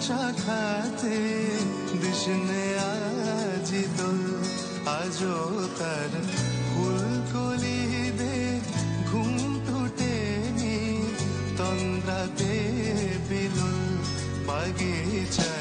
শাখাতে দিশনে আজি দোল আজো তার ফুলকলি দে ঘুম টুটেনি তন্দ্রাতে বিলুল বাগিচা